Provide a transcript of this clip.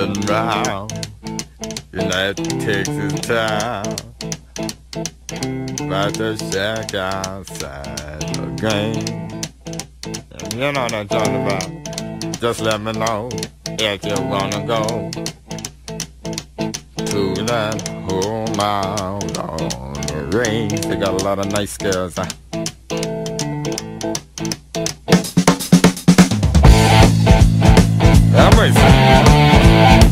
riding round in that Texas town, about to shack outside the game. And you know what I'm talking about. Just let me know if you wanna go to that home out on the range. They got a lot of nice girls, huh? Hombres.